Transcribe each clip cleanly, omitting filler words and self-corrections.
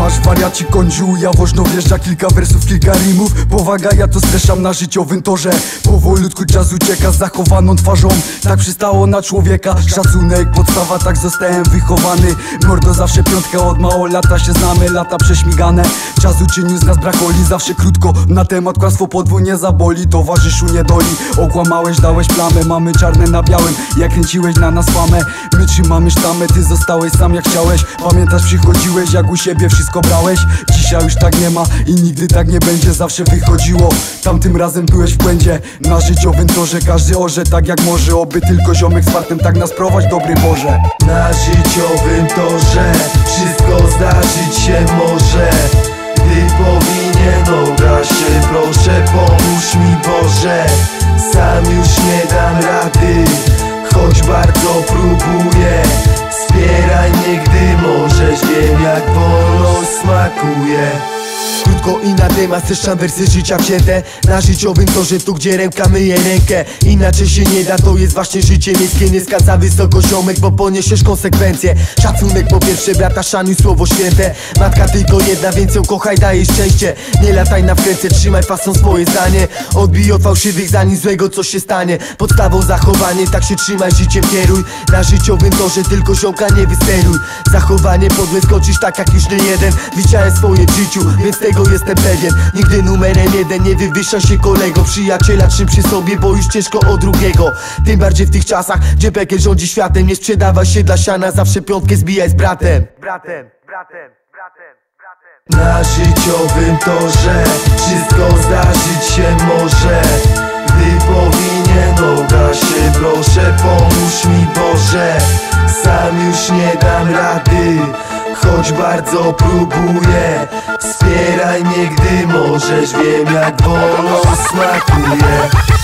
Masz wariaci kądziu, ja wożno wjeżdża kilka wersów, kilka rimów. Powaga, ja to streszam na życiowym torze. Powolutku czas ucieka z zachowaną twarzą. Tak przystało na człowieka. Szacunek, podstawa, tak zostałem wychowany. Mordo zawsze piątka, od mało lata się znamy. Lata prześmigane, czas uczynił z nas brakoli. Zawsze krótko, na temat kłamstwo podwójnie zaboli. Towarzyszu nie doli, okłamałeś, dałeś plamę. Mamy czarne na białym, jak kręciłeś na nas famę. My trzymamy sztamę, ty zostałeś sam jak chciałeś. Pamiętasz, przychodziłeś, jak u siebie wszystko brałeś. Dzisiaj już tak nie ma i nigdy tak nie będzie. Zawsze wychodziło, tamtym razem byłeś w błędzie. Na życiowym torze każdy orze tak jak może. Oby tylko ziomek z fartem tak nas prowadź, dobry Boże. Na życiowym torze wszystko zdarzyć się może. Gdy powinien obrać się, proszę pomóż mi Boże. Sam już nie dam rady, choć bardzo próbuję. Wspieraj mnie, gdy możesz, wiem jak wolność smakuje. Krótko i na temat streszczam wersy życia wzięte. Na życiowym torze, tu gdzie ręka myje rękę. Inaczej się nie da, to jest właśnie życie miejskie. Nie skadza wysoko ziomek, bo poniesiesz konsekwencje. Szacunek po pierwsze, brata szanuj słowo święte. Matka tylko jedna, więc ją kochaj, daj szczęście. Nie lataj na wkręcie, trzymaj fason swoje zdanie. Odbij od fałszywych, zanim złego coś się stanie. Podstawą zachowanie, tak się trzymaj, życiem kieruj. Na życiowym torze tylko ziomka nie wysteruj. Zachowanie podłe skoczysz tak jak już nie jeden. Widziałem swoje w życiu, więc tego jestem pewien. Nigdy numerem jeden, nie wywyższa się kolego. Przyjaciela trzym przy sobie, bo już ciężko o drugiego. Tym bardziej w tych czasach, gdzie pekiel rządzi światem. Nie sprzedawaj się dla siana, zawsze piątkę zbijaj z bratem. Na życiowym torze wszystko zdarzyć się może. Gdy powinien obrać się, proszę pomóż mi Boże. Sam już nie dam rady, choć bardzo próbuję. Wspieraj mnie, gdy możesz, wiem jak wolność smakuje.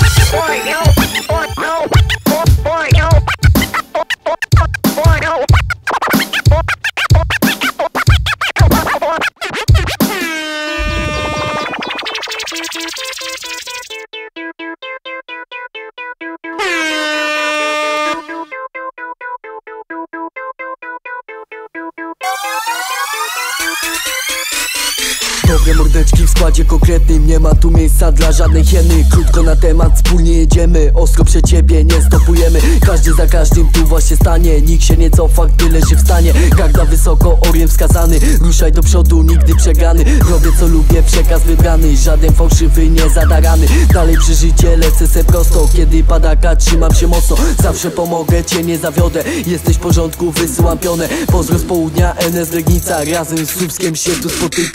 Dobre mordeczki w składzie konkretnym, nie ma tu miejsca dla żadnej hieny. Krótko na temat, wspólnie jedziemy, ostro przed ciebie nie stopujemy. Każdy za każdym tu właśnie stanie, nikt się nie cofa, gdy leży w stanie. Garda wysoko, orient wskazany, ruszaj do przodu, nigdy przegrany. Robię co lubię, przekaz wybrany, żaden fałszywy, nie zadarany. Dalej przy życie lecę se prosto, kiedy padaka trzymam się mocno. Zawsze pomogę, cię nie zawiodę, jesteś w porządku, wysyłam pionę. Pozdro z południa, NS Legnica, razem z Słupskiem się tu spotyka.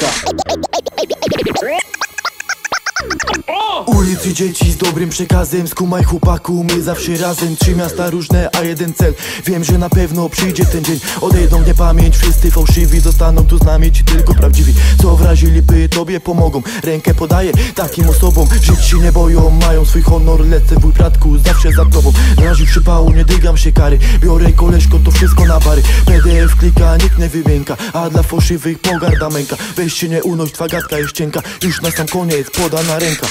Ulicy dzieci z dobrym przekazem, skumaj chłopaku, my zawsze razem. 3 miasta różne, a jeden cel. Wiem, że na pewno przyjdzie ten dzień. Odejdą mnie pamięć, wszyscy fałszywi zostaną tu z nami, ci tylko prawdziwi. Co w razie lipy tobie pomogą, rękę podaję takim osobom. Żyć się nie boją, mają swój honor, lecę wuj bratku, zawsze za tobą. W razie przypału nie dygam się kary, biorę koleżko, to wszystko na bary. PDF klika, nikt nie wymięka, a dla fałszywych pogarda męka. Weź się nie unoś, twa gadka jest cienka, już na sam koniec podana ręka.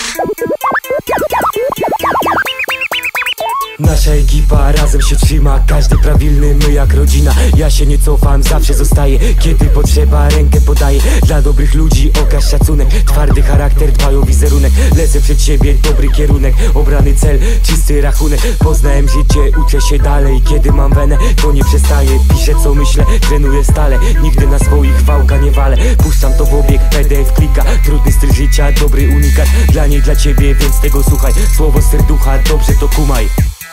Nasza ekipa razem się trzyma, każdy prawilny, my jak rodzina. Ja się nie cofam, zawsze zostaję, kiedy potrzeba rękę podaję. Dla dobrych ludzi okaż szacunek, twardy charakter, dbaj o wizerunek. Lecę przed siebie, dobry kierunek, obrany cel, czysty rachunek. Poznałem życie, uczę się dalej, kiedy mam wenę, to nie przestaję. Piszę co myślę, trenuję stale, nigdy na swoich wałka nie walę. Puszczam to w obieg, PDF klika, trudny styl życia, dobry unikat. Dla niej, dla ciebie, więc tego słuchaj, słowo z serducha, dobrze to kumaj.